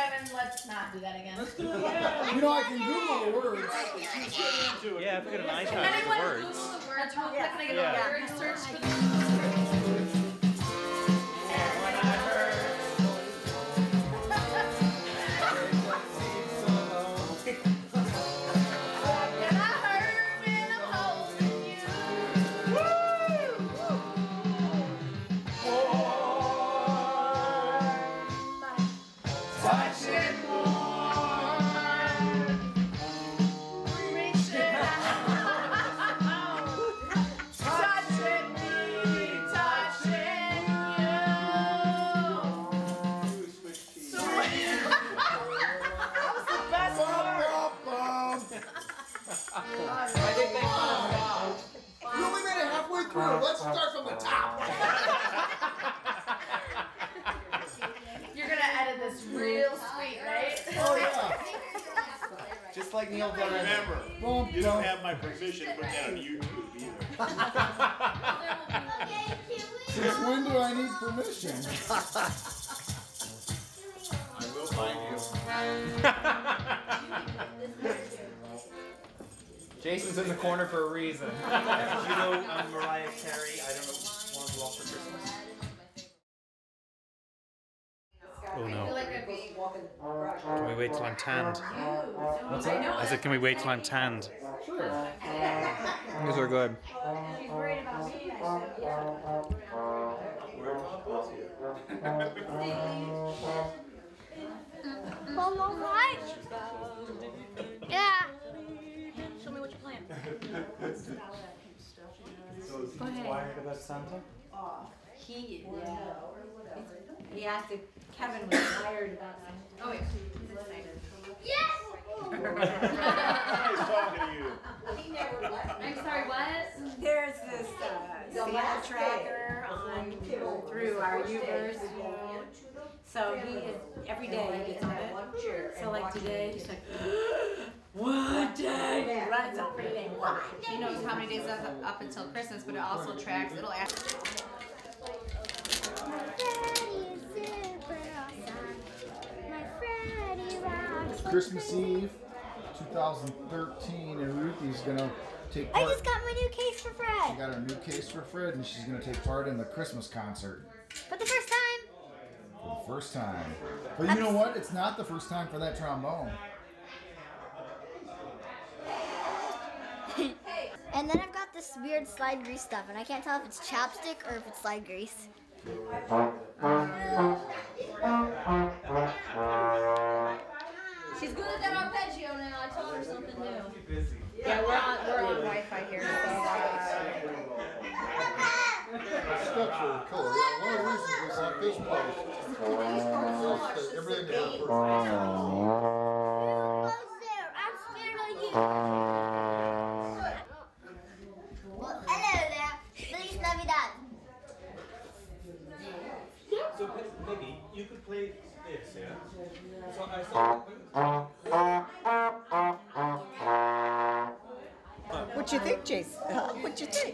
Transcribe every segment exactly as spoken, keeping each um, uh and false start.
Kevin, let's not do that again. Let's do it again. You know, I can Google the words. Yeah, if we get an icon Anyone with the words. Google the words real quick? Can I get Yeah. a word search for the You only made it halfway through. Let's start from the top. You're gonna edit this real sweet, right? Oh yeah. Just like Neil done. Remember, Bump, you don't bump. have my permission to put that on YouTube either. Since when do I need permission? I will find you. Jason's in the corner for a reason. You know, I'm Mariah Carey. I don't know want to go off for Christmas. Oh no. Can we wait till I'm tanned? What's that? I said, can we wait till I'm tanned? Sure. These are good. She's worried about me. All right. Yeah. Show me what you plan. So is he inquired about Santa? He, yeah. He asked if Kevin was tired about something. Oh, yeah. He's excited. Yes. He's talking to you. I'm sorry, what? There's this uh, Santa tracker on through our Uverse. So he is, every day he gets on it. So like today, he's like, what day? He runs every day. What? He knows how many days that's up until Christmas, but it also tracks, it'll ask. Christmas Eve, two thousand thirteen, and Ruthie's gonna take I part. just got my new case for She Fred. got her new case for Fred, and she's gonna take part in the Christmas concert For the first time. for the first time. But you know what? It's not the first time for that trombone. And then I've got this weird slide grease stuff, and I can't tell if it's chapstick or if it's slide grease. She's good at that arpeggio now. I told her something new. Yeah, we're on, we're on Wi-Fi here. So, uh, Structure, color. One of the reasons was like this place. Everything about Who goes there? I'm scared of you. Well, hello there. Feliz Navidad. So maybe you could play this, yeah? So I thought. What you think, Jason? What you think?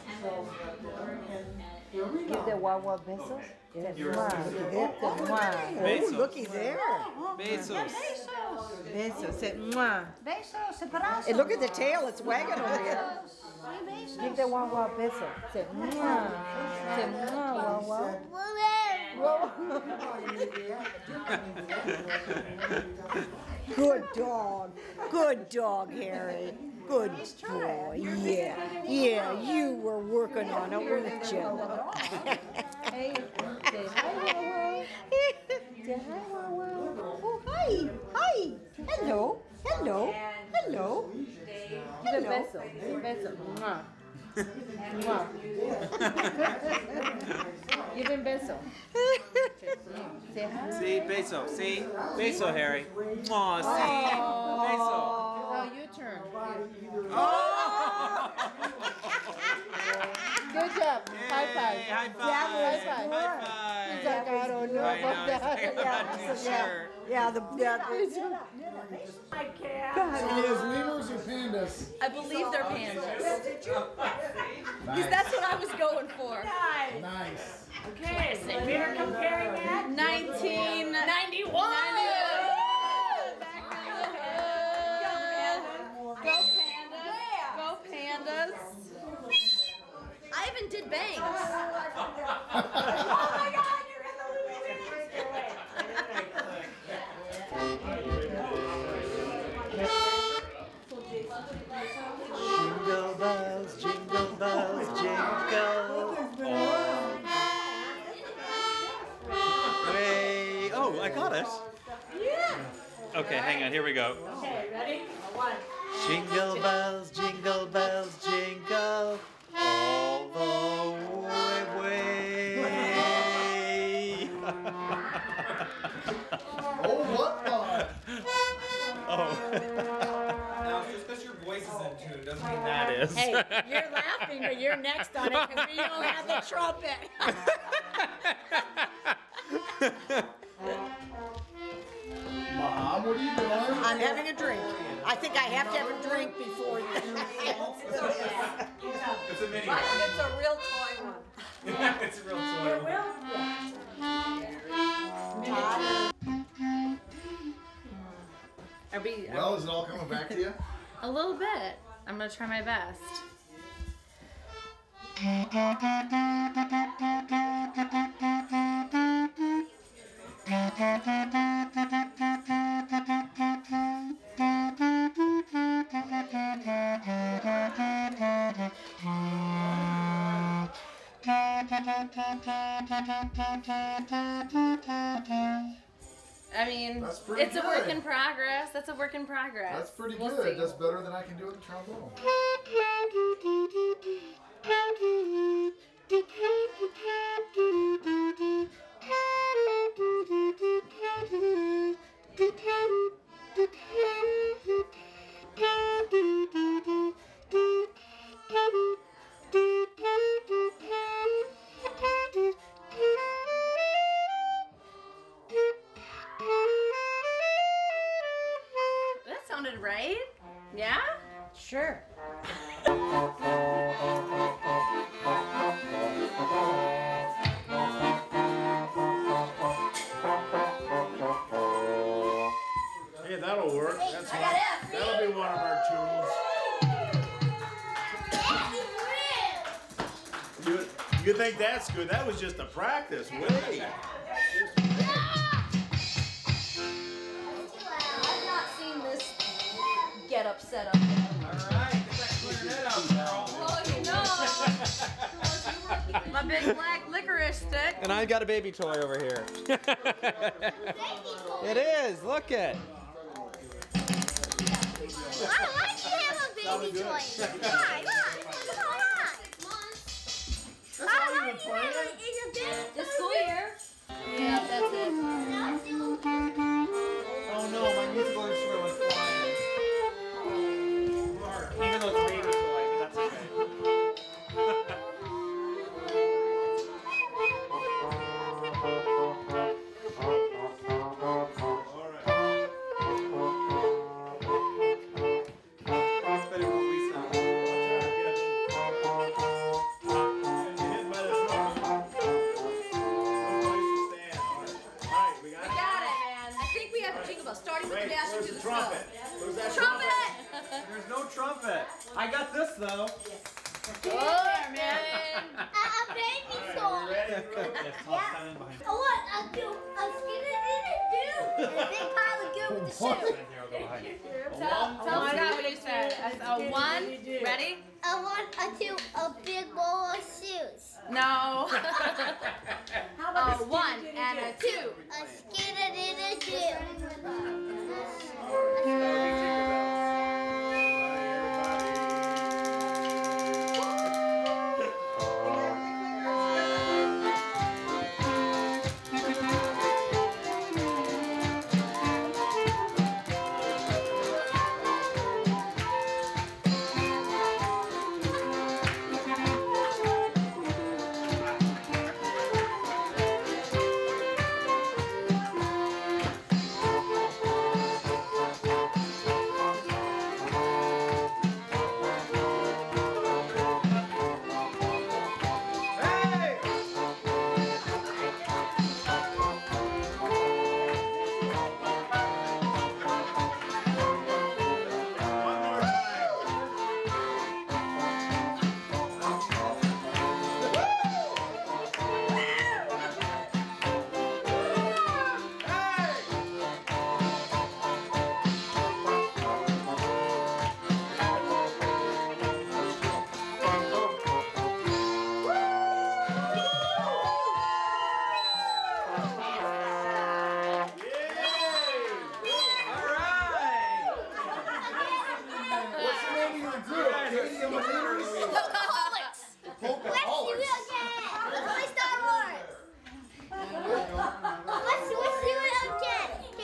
Give the wawa besos. Oh, looky there. Besos. Besos. Say mwah. And look at the tail, it's wagging over here. Give the wawa beso. Say mwah. Say mwah, wawa. Good dog. Good dog, Harry. Good boy. Yeah. Yeah, you were working on it, weren't you? Hey, say hi, Wawa. Say hi, Wawa. Oh, hi. Hi. Hello. Hello. Hello. Give a beso. Give a beso. Mwah. Mwah. Give him beso. Say hi. See, beso. See? Beso, Harry. Aw, see? Beso. Now you turn. Oh! Good job. High five. Yay, high five. Yeah, high five. High five. He's like, I don't know I know, about that. he's like, I'm not too sure. Yeah, the yeah. I can't. So there's lemurs or pandas? I believe they're pandas. Nice. That's what I was going for. Nice. Nice. Okay, so we are comparing that. nineteen ninety-one. Okay, hang on. Here we go. Okay, ready? One. Jingle bells, jingle bells, jingle all the way. Oh, what the? Oh. Now, just because your voice is in tune doesn't mean that is. Hey, you're laughing, but you're next on it because we don't have the trumpet. Mom, what are you doing? I'm having a drink. I think I have to have a drink before this. It's a mini It's a real toy one. one. It's a real toy. Are we? Well, is it all coming back to you? A little bit. I'm gonna try my best. I mean, That's pretty it's a work good. in progress. That's a work in progress. That's pretty We'll good. see. That's better than I can do with the trombone. That sounded right. Yeah? Sure. Hey, that'll work. That's I one. got F. That'll be one of our tunes. You, you think that's good? That was just a practice. Wait. I've not seen this get up set up yet. Alright, get that clarinet out, girl. Oh, you know. My big black licorice stick. And I've got a baby toy over here. It is. Look it. Why would you have a baby toy? Why? Why? Come on. Why would you have a, it's a baby This school year. Yeah, that's it. Oh no, my musical instrument was flying. Even though it's a baby toy, but that's okay. That's better than what we sound. I think we have a jingle bell, starting with the dash Where's to the the trumpet? snow. Where's that Trumpet! There's no trumpet. I got this though. Oh, man. A, a baby Alright, toy. we ready? Yeah. I want a do a skin and do. And a big pile of goo with the What? soup. Tell, tell Scott what you said. That's a one. Ready? I want a two a big bowl of shoes. No. How A about a one and a two. A skin and a do.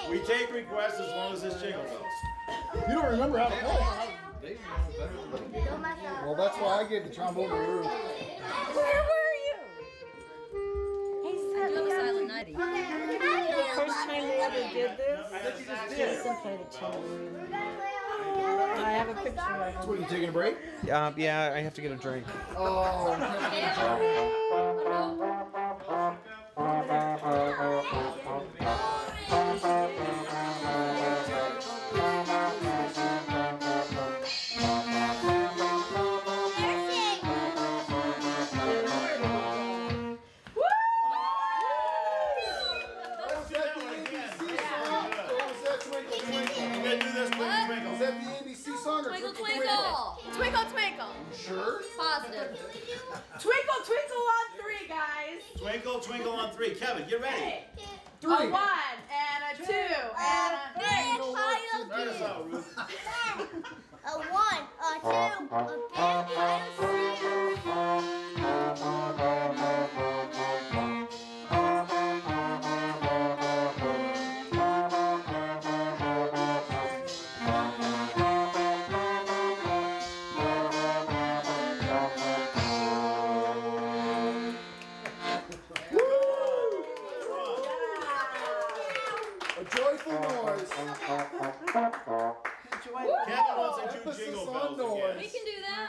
We take requests as long as this jingle goes. You don't remember how to play. Well, that's why I gave the trombone to Ruth. Where were you? Hey, Sunny. The first time we ever did this, Jason played a tambourine. I have a picture of him. So what, you taking a break? Uh, yeah, I have to get a drink. Oh, Twinkle, twinkle. Twinkle, twinkle. sure? Positive. Twinkle, twinkle on three, guys. Twinkle, twinkle on three. Kevin, get ready. Three. A one and a two and a three. Start us out, Ruth. A one, a two, a three, a A joyful noise. Kevin wants to do Emphasis jingle on bells noise. again. We can do that.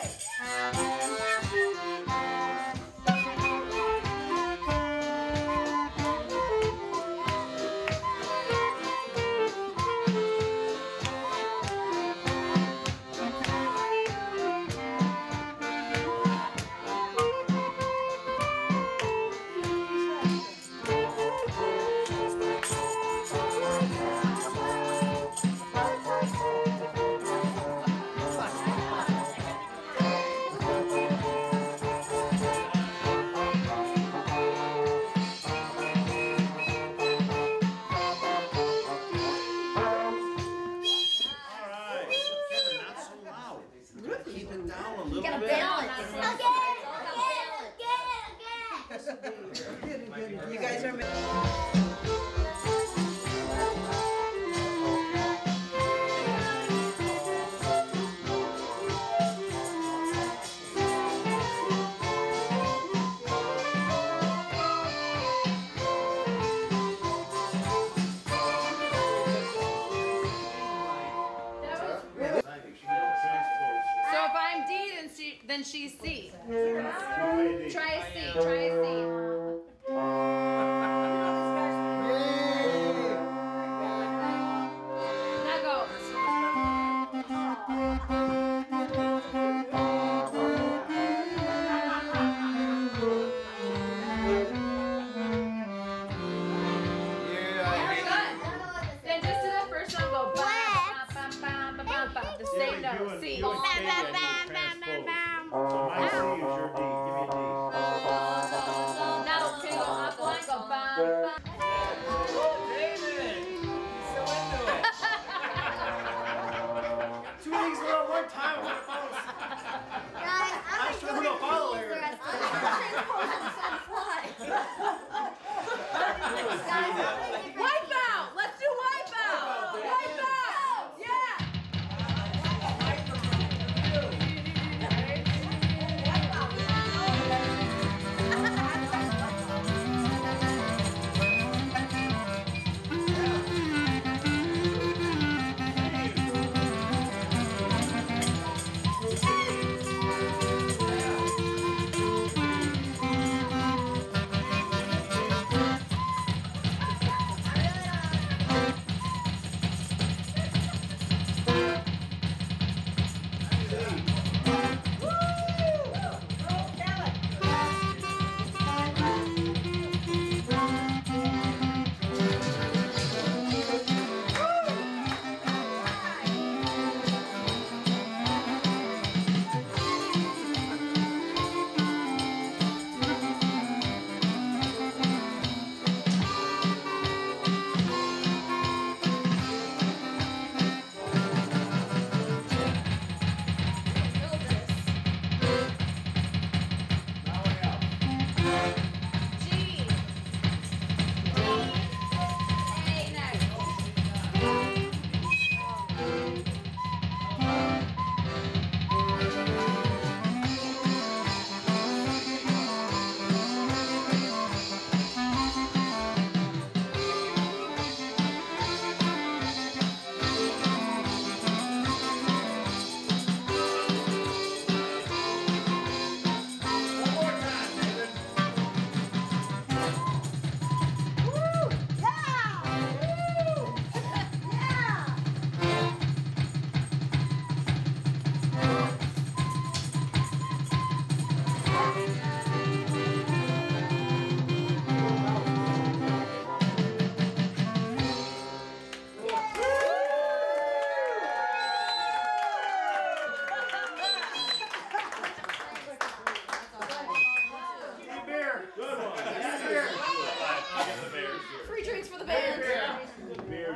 You guys are. So if I'm D, then she, then she's C. Try a C. Try a C. Now go. Very good. Then just do the first one. Go ba ba ba ba ba ba. The same note. C. You and Katie are doing transpose. So my C is your D. Give me a D. Now can you go up one? Go ba ba. Two weeks ago, one time, I'm gonna follow. I'm sure we're gonna follow here. Wipe out. Let's do wipe out. Wipe out. Yeah.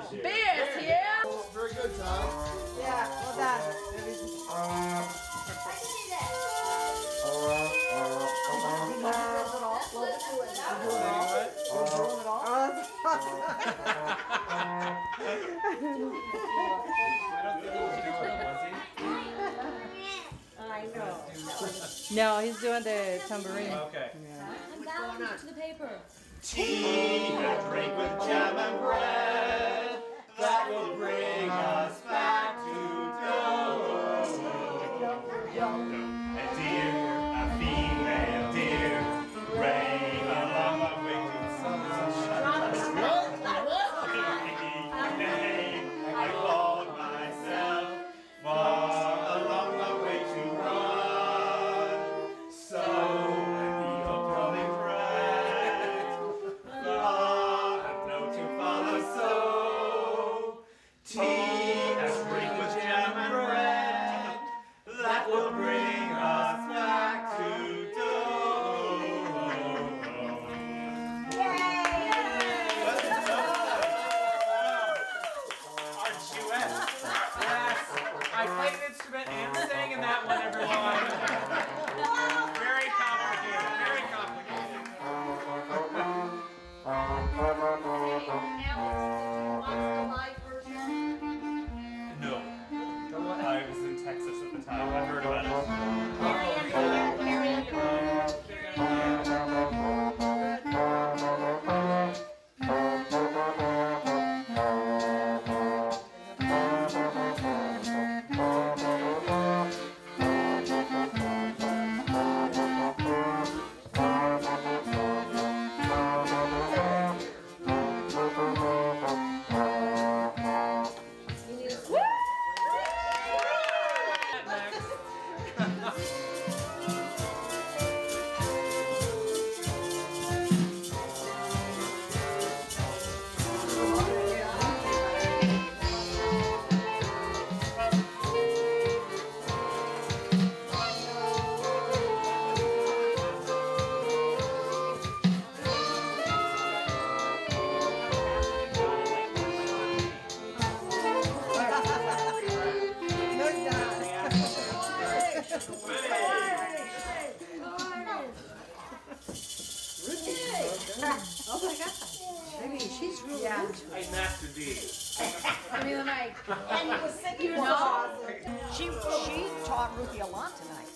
Bears here. Very good, Todd. Yeah, well done. I know. No, he's doing the tambourine. Okay. I'm going to the paper. Tea and a drink with jam and bread that will bring us back to dough. A deer, a female deer, ran along my way to sunshine. I called myself far along my way to run. So when the upcoming threat, far and no to follow. So tea and drink with jam and bread that will bring us back to dough. Our duet. Yes. I played an instrument and sang in that one, everyone. Very complicated. Very complicated. No. I was in Texas at the time. I heard about it. Oh my gosh. Maybe she's really Yeah. into it. I master D. Give me the mic. And he was singing You for know? us. She, she taught Ruthie a lot tonight.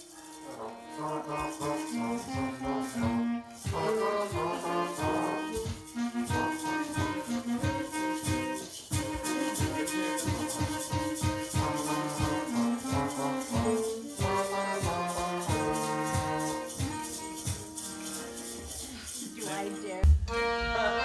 Do I dare?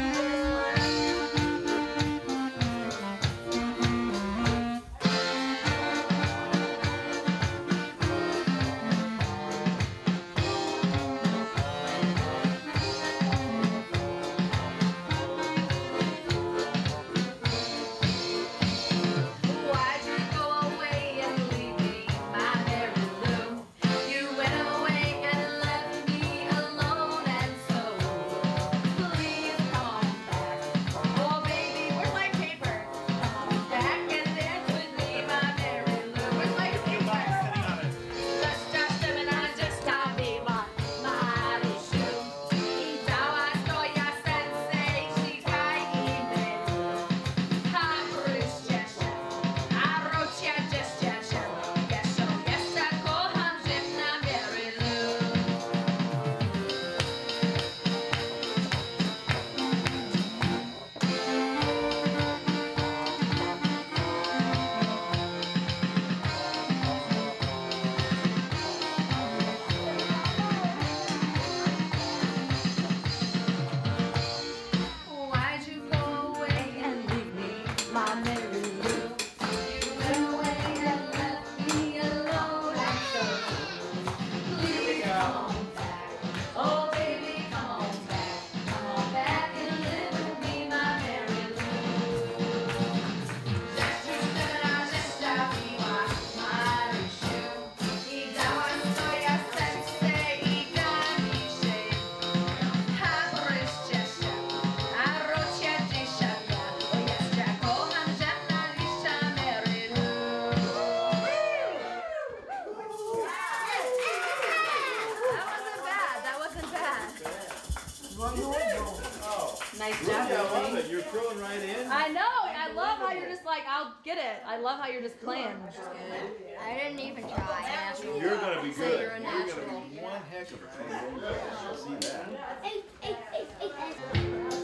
Why'd you go away and leave me, my Mary Lou? You went away and left me alone, and so please come on back. Oh baby, where's my paper? Come on back and dance with me, my Mary Lou. Where's my paper? Just, just a minute, just a viva, Marishu. I dała stoja sensei, szlikaj i my. Habryście się, a rociacie się. Jeszcze, jeszcze kocham żywna Mary Lou. Why'd you go away and leave me, my Mary Lou? You went away and left me alone, and so please come on back. Oh baby, come on back, come on back and live with me, my Mary Lou. Just you said I just shall be my Marishu. I dała stoja sensei, i gani się. Habryście się, a rociacie się. O jeszcze throwing right in. I know. I love how you're just like, I'll get it. I love how you're just playing. I didn't even try. You're gonna be So good. you're a You're gonna natural. be one heck of a trombone player. You'll see that. Hey, hey, hey, hey, hey.